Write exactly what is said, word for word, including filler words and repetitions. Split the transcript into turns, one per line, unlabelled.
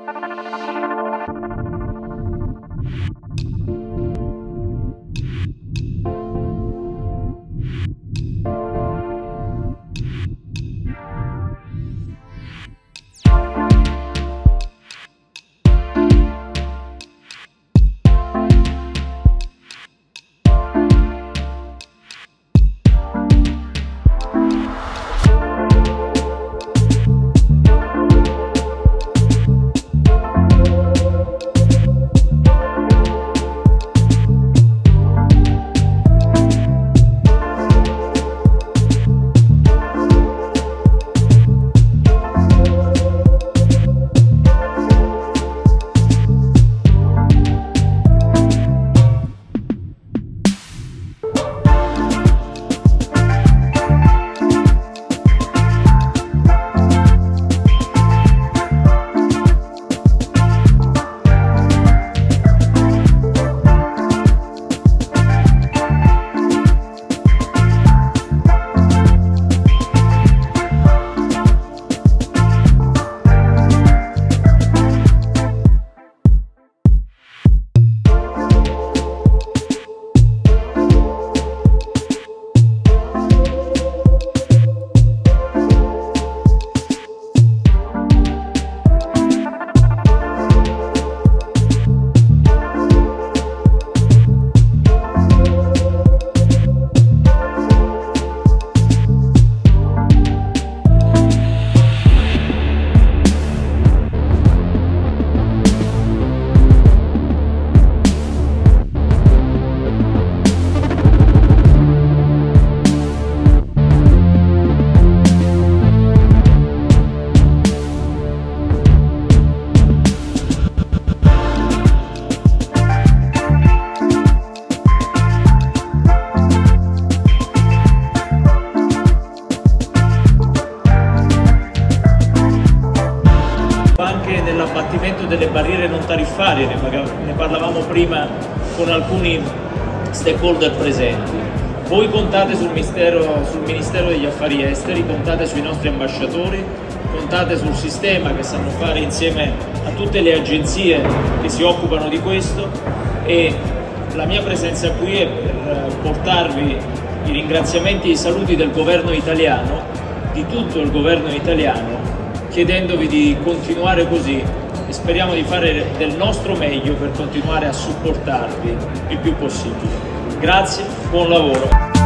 Nell'abbattimento delle barriere non tariffarie, ne parlavamo prima con alcuni stakeholder presenti. Voi contate sul Ministero, sul Ministero degli Affari Esteri, contate sui nostri ambasciatori, contate sul sistema che sanno fare insieme a tutte le agenzie che si occupano di questo, e la mia presenza qui è per portarvi i ringraziamenti e i saluti del governo italiano, di tutto il governo italiano, chiedendovi di continuare così e speriamo di fare del nostro meglio per continuare a supportarvi il più possibile. Grazie, buon lavoro.